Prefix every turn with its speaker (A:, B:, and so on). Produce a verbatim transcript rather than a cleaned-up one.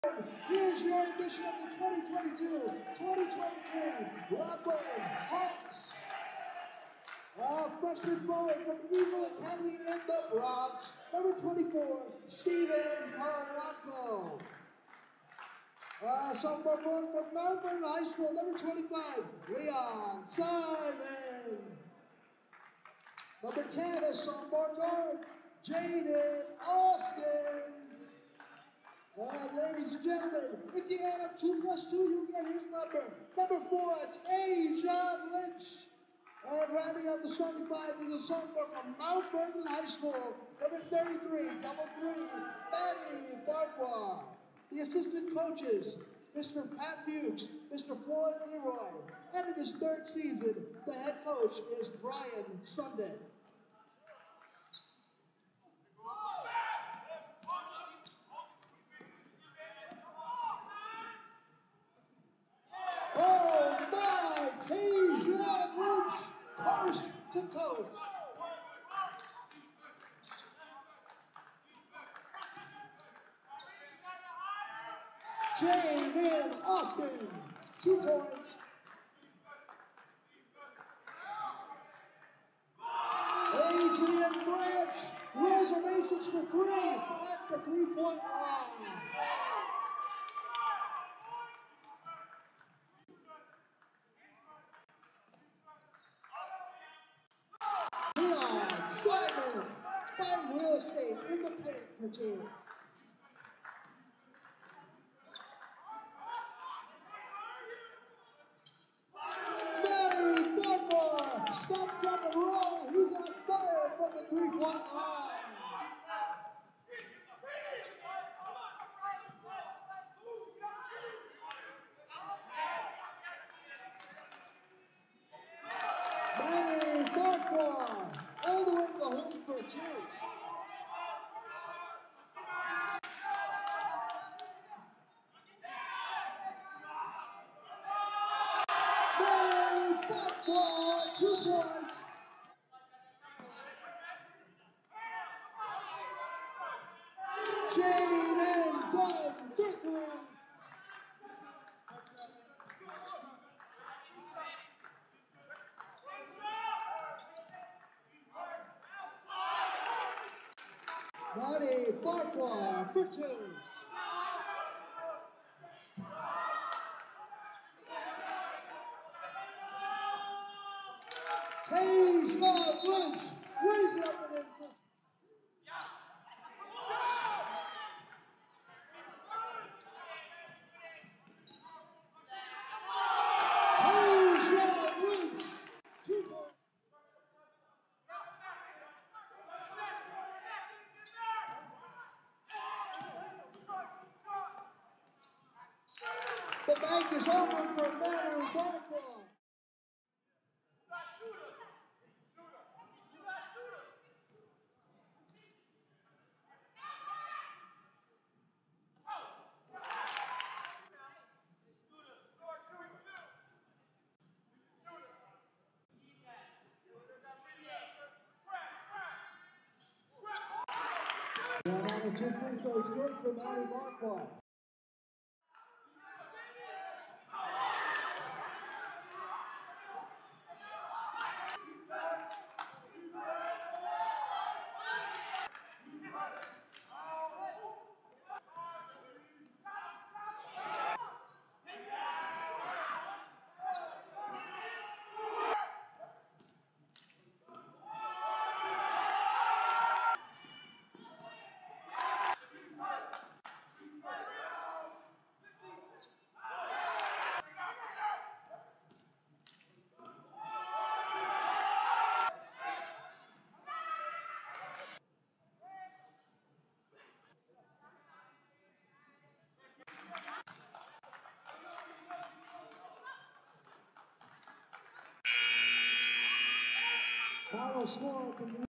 A: Here's your edition of the twenty twenty-two twenty twenty-three Rumble Hawks. Uh, freshman forward from Eagle Academy in the Bronx, number twenty-four, Steven Paracco. Uh, sophomore forward from Melbourne High School, number twenty-five, Leon Simon. Number ten, a sophomore guard, Jaden Austin. And ladies and gentlemen, if you add up two plus two, you get his number. Number four, Tajon Lynch. And rounding out the starting five is a sophomore from Mount Vernon High School, number thirty-three, double three, Maddie Barbois. The assistant coaches, Mister Pat Fuchs, Mister Floyd Leroy. And in his third season, the head coach is Brian Sunday. Oh my, Tajon Lynch, coast to coast. Jaden Austin, two points. Adrian Branch, reservations for three at the three-point line. Leon Simon, buying real estate in the paint for two. Maddie Barbour, stop, drop, and roll. He got fired from the three-point line. Maddie Barbour, all the way to the home for two. Maddie Barbour, two points. Jaden Dunn, fifth round. Maddie Barbour for two. Tajon Lynch, raise it up and in for two. Tajon Lynch, two points. The bank is open for Maddie Barbour. One on the two free throws good for Maddie Barbour. Final score from